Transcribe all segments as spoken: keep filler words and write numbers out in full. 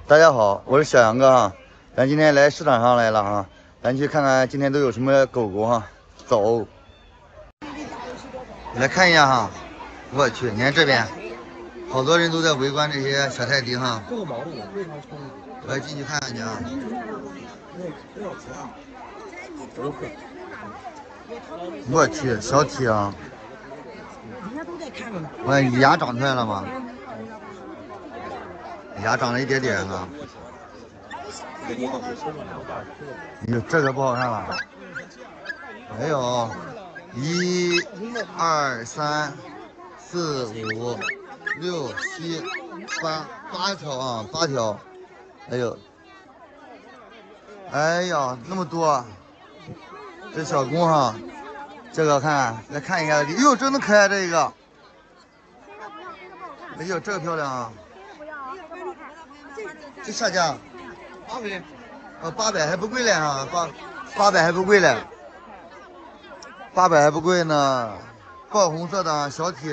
大家好，我是小杨哥哈，咱今天来市场上来了哈，咱去看看今天都有什么狗狗哈。走，来看一下哈。我去，你看这边，好多人都在围观这些小泰迪哈。我来进去看看去啊。我去，小体啊！我看牙长出来了吗？牙长了一点点啊。哟，这个不好看了。还有，一、二、三、四、五、六、七、八，八条啊，八条。哎呦，哎呀，那么多！这小公哈，这个看，来看一下，哎呦，真的可爱这个。哎呦，这个漂亮啊！这下架八百，呃，八百还不贵嘞哈，八八百还不贵嘞，八百还不贵呢。爆红色的小体，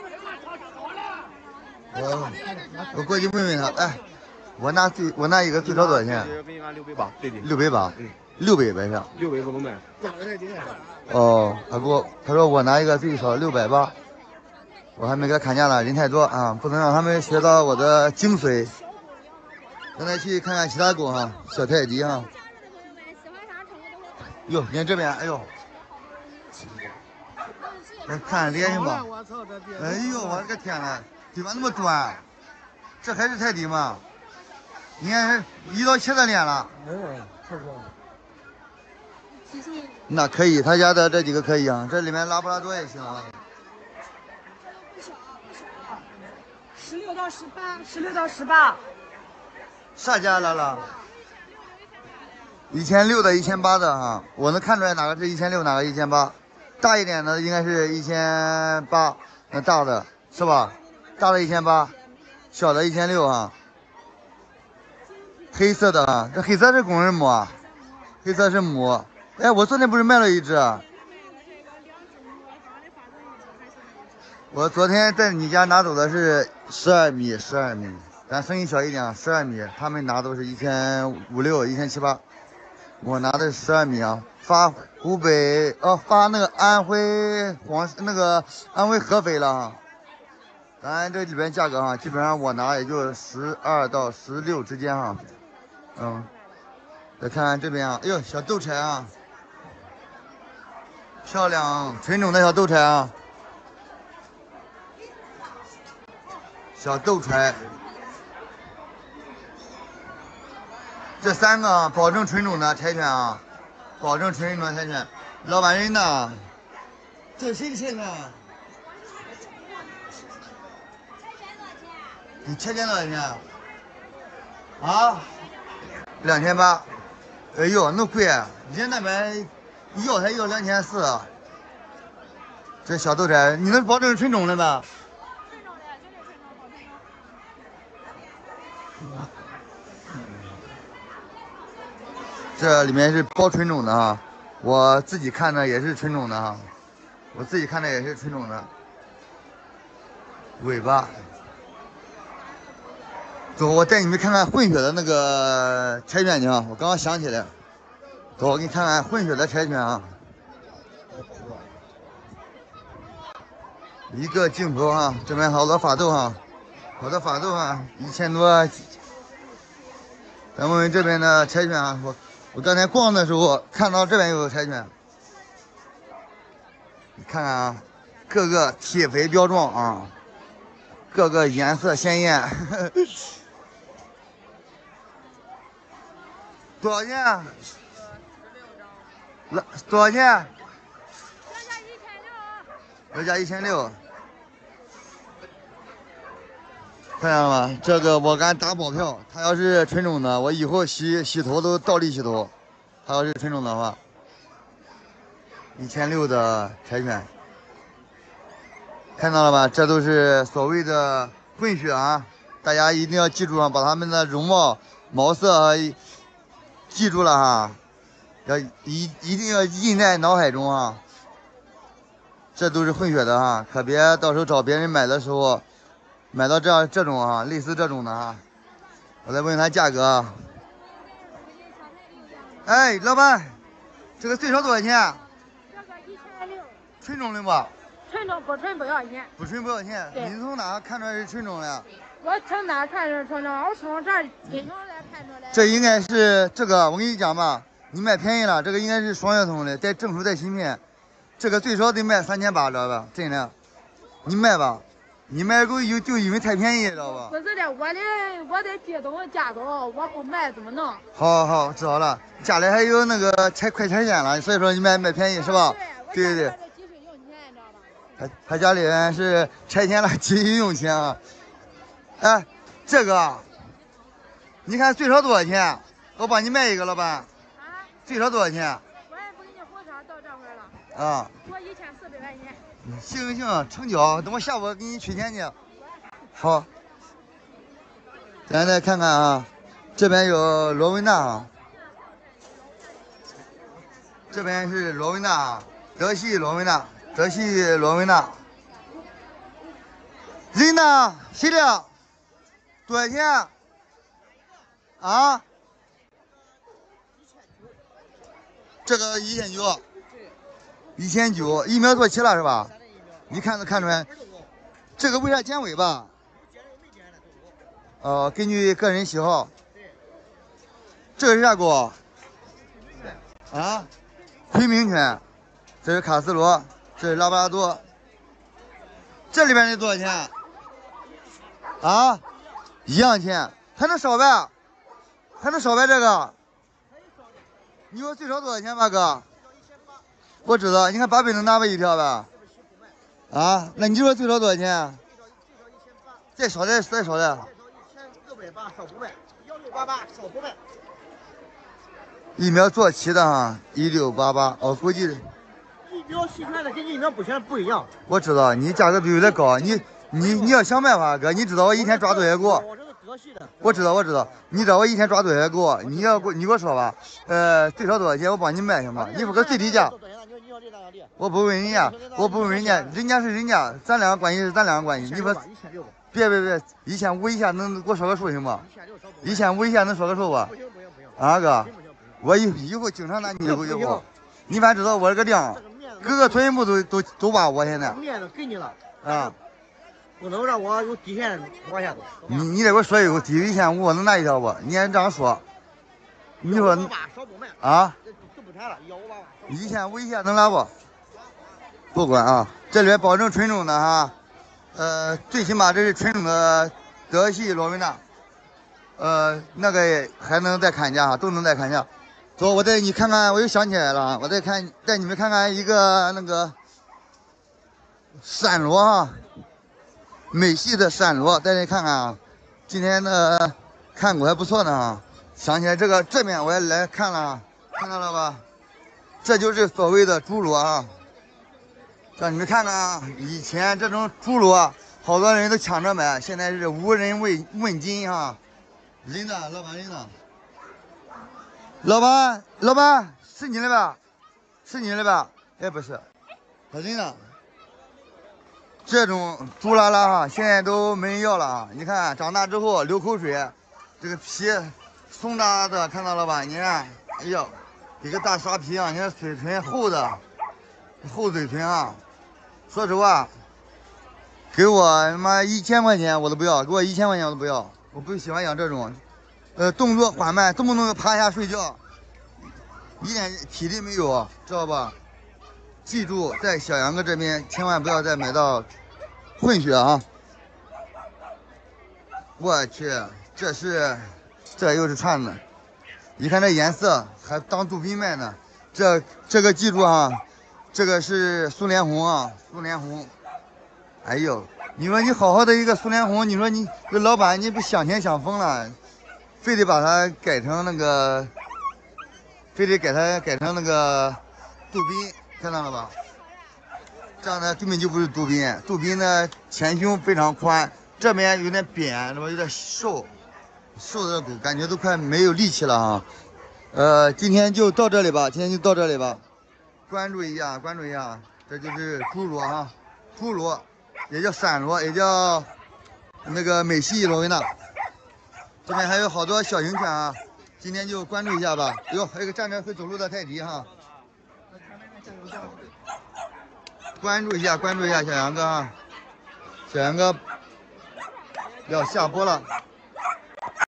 我我过去问问他，哎，我那最我那一个最少多少钱？ 六百八，对的， 六百八，嗯，六百白上， 六百不能买。 哦，他给我他说我拿一个最少六百八，我还没给他砍价呢，人太多啊，不能让他们学到我的精髓。咱再去看看其他狗哈，小泰迪哈。哟，你看这边，哎呦，来看脸行吧？哎呦，我的天呐，嘴巴那么专，这还是泰迪吗？你看一刀切的脸了。那可以，他家的这几个可以啊，这里面拉布拉多也行啊。 十六到十八，十六到十八。 啥价来了？一千六的，一千八的哈，我能看出来哪个是一千六，哪个一千八。大一点的应该是一千八，那大的是吧？大的一千八，小的一千六啊。黑色的啊，这黑色是公是母啊？黑色是母。哎，我昨天不是卖了一只？我昨天在你家拿走的是十二米，十二米。咱声音小一点啊，十二米，他们拿都是一千五六、一千七八，我拿的是十二米啊。发湖北哦，发那个安徽黄那个安徽合肥了哈。咱这里边价格哈，基本上我拿也就十二到十六之间哈。嗯，再看看这边啊，哎呦，小斗柴啊，漂亮，纯种的小斗柴啊，小斗柴。这三个保证纯种的柴犬啊，保证纯种的柴犬。老板人呢？这谁的柴犬？你拆迁多少钱？啊？两千八。哎呦，那贵！人那边一要才要两千四。这小斗柴，你能保证纯种的吧？纯种的，绝对纯种保证。这里面是包纯种的哈，我自己看的也是纯种的哈，我自己看的也是纯种的。尾巴，走，我带你们看看混血的那个柴犬去啊！我刚刚想起来，走，我给你看看混血的柴犬啊。一个镜头哈，这边好多法斗哈，好多法斗哈，一千多。咱问问这边的柴犬啊，我。我刚才逛的时候看到这边有个柴犬，你看看啊，各个体肥膘壮啊，各个颜色鲜艳。呵呵多少钱？来，多少钱？原价一千六。看见了吗？这个我敢打保票，它要是纯种的，我以后洗洗头都倒立洗头。它要是纯种的话，一千六的柴犬，看到了吧？这都是所谓的混血啊！大家一定要记住啊，把它们的容貌、毛色记住了哈，要一一定要印在脑海中啊！这都是混血的哈，可别到时候找别人买的时候。买到这样这种啊，类似这种的啊， 我再问问他价格啊。哎，老板，这个最少多少钱？ 这个一千六。 纯种的吧？ 纯种不纯不要钱。 不纯不要钱。你从哪看出来是纯种的？ 我从哪看是纯种？我从这儿经常来看出来。 这应该是这个，我跟你讲吧，你买便宜了，这个应该是双血统的，带正数带芯片，这个最少得卖三千八，知道吧？真的，你卖吧。你卖狗有就因为太便宜，知道吧？ 不是的，我的我的地东家多，我不卖怎么弄？ 好好好，知道了。家里还有那个拆快拆迁了，所以说你卖卖便宜是吧？对对对。他他家里人是拆迁了，急需用钱啊。哎，这个，你看最少多少钱？我帮你卖一个，老板。啊？最少多少钱？ 我也不给你胡扯，到这会儿了。 啊。 我一千四百块钱。 行行，成交。等我下午给你取钱去。好，咱再看看啊，这边有罗威纳啊，这边是罗威纳，德系罗威纳，德系罗威纳。人呢？谁的？多少钱？啊？这个一千九。一千九，疫苗做齐了是吧？你看能看出来，这个为啥剪尾巴？哦、呃，根据个人喜好。这个是啥狗？啊，奎明犬。这是卡斯罗，这是拉布拉多。这里边的多少钱？啊，一样钱，还能少呗？还能少呗？这个？你说最少多少钱吧，哥？我知道，你看八百能拿吧一条呗？啊，那你说最少多少钱？再少点，再少点。 一千六百八，少不卖。幺六八八，少不卖。 疫苗做齐的哈，一六八八。哦，估计。 疫苗细传的跟疫苗不全不一样。 我知道，你价格比有点高，你你你要想卖话，哥，你知道我一天抓多少个？ 我这是德系的。 我知道，我知道，你知道我一天抓多少个？你要给你给我说吧，呃，最少多少钱？我帮你卖行吗？你说个最低价。我不问人家，我不问人家，人家是人家，咱两个关系是咱两个关系。你说，别别别，一千五以下能给我说个数行不？一千五以下能说个数不？ 不行不行不行。 啊哥，我以以后经常拿你的狗以后，你反正知道我这个量，各个腿部都都都挖我现在。 面子给你了。 啊。 不能让我有底线往下走。 你你得给我说一个低于一千五，我能拿一条不？你也这样说。你说啊？一千五以下能拿不？不管啊，这里面保证纯种的哈，呃，最起码这是纯种的德系罗威纳，呃，那个还能再砍价哈，都能再砍价。走，我带你看看，我又想起来了，我再看带你们看看一个那个闪罗哈，美系的闪罗，带你看看啊，今天的看股还不错呢啊。想起来这个这面我也来看了，看到了吧？这就是所谓的猪罗啊。让你们看看啊，以前这种猪罗，好多人都抢着买，现在是无人问问津啊。人呢？老板人呢？老板，老板是你的吧？是你的吧？哎，不是，他人呢？这种猪拉拉哈，现在都没人要了啊！你看长大之后流口水，这个皮松扎的，看到了吧？你看，哎呦，一个大沙皮啊！你看嘴唇厚的，厚嘴唇啊！说实话，给我他妈一千块钱我都不要，给我一千块钱我都不要，我不喜欢养这种，呃，动作缓慢，动不动就趴下睡觉，一点体力没有，知道吧？记住，在小杨哥这边千万不要再买到混血啊！我去，这是这又是串子，你看这颜色还当杜宾卖呢，这这个记住啊！这个是苏联红啊，苏联红。哎呦，你说你好好的一个苏联红，你说你这老板你不想钱想疯了，非得把它改成那个，非得给它改成那个杜宾，看到了吧？这样呢根本就不是杜宾，杜宾呢前胸非常宽，这边有点扁，是吧？有点瘦，瘦的狗感觉都快没有力气了啊。呃，今天就到这里吧，今天就到这里吧。关注一下，关注一下，这就是猪罗啊，猪罗也叫闪罗，也叫那个美系罗威纳。 这边还有好多小型犬啊，今天就关注一下吧。哟，还有个站着会走路的泰迪哈，关注一下，关注一下小杨哥啊，小杨哥要下播了。